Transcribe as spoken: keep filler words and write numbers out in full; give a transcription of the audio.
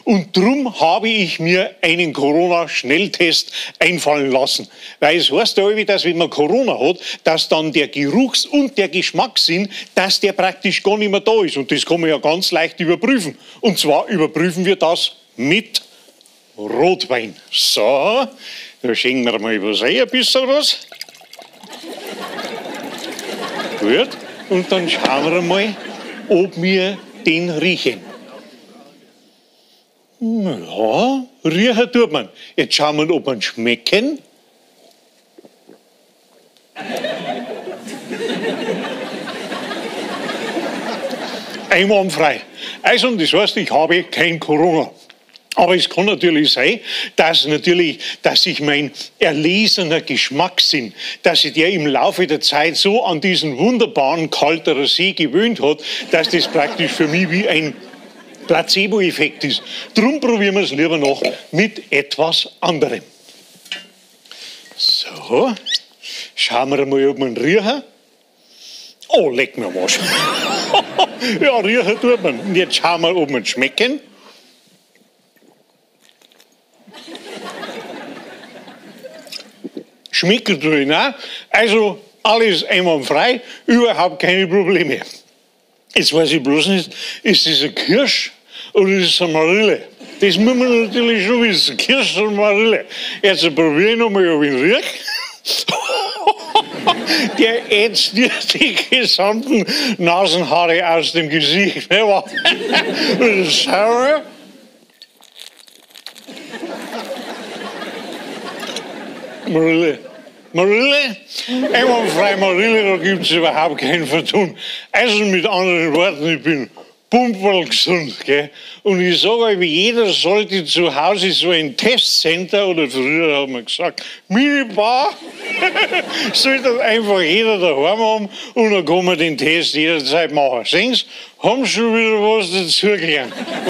Und darum habe ich mir einen Corona-Schnelltest einfallen lassen. Weil es heißt ja, dass wenn man Corona hat, dass dann der Geruchs- und der Geschmackssinn, dass der praktisch gar nicht mehr da ist. Und das kann man ja ganz leicht überprüfen. Und zwar überprüfen wir das mit Rotwein. So, da schenken wir mal was ein, ein bisschen was. Gut, und dann schauen wir mal, ob wir den riechen. Ja, riechen tut man. Jetzt schauen wir, ob wir ihn schmecken. Einwandfrei. Also, das heißt, ich habe kein Corona. Aber es kann natürlich sein, dass, natürlich, dass sich mein erlesener Geschmackssinn, dass sich der im Laufe der Zeit so an diesen wunderbaren Kalterer See gewöhnt hat, dass das praktisch für mich wie ein Placebo-Effekt ist. Drum probieren wir es lieber noch mit etwas anderem. So, schauen wir mal, ob wir ihn riechen. Oh, leck mir was. Ja, riechen tut man. Und jetzt schauen wir, ob wir ihn schmecken. Schmeckt drin auch. Also alles einwandfrei, überhaupt keine Probleme. Jetzt weiß ich bloß nicht, ist das eine Kirsch oder ist es eine Marille? Das muss man natürlich schon wissen. Kirsch oder Marille. Jetzt probiere ich nochmal, ob ich ihn rieche. Der ätzt dir die gesamten Nasenhaare aus dem Gesicht. Sauer. Marille. Marille? Einwandfrei Marille, da gibt es überhaupt kein Vertun. Also mit anderen Worten, ich bin pumperlgesund. Gell? Und ich sage euch, jeder sollte zu Hause so ein Testcenter, oder früher hat man gesagt, Minibar, sollte einfach jeder daheim haben und dann kann man den Test jederzeit machen. Sehen Sie, haben schon wieder was dazugelernt.